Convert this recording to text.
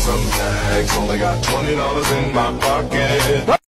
some tags. Only got $20 in my pocket.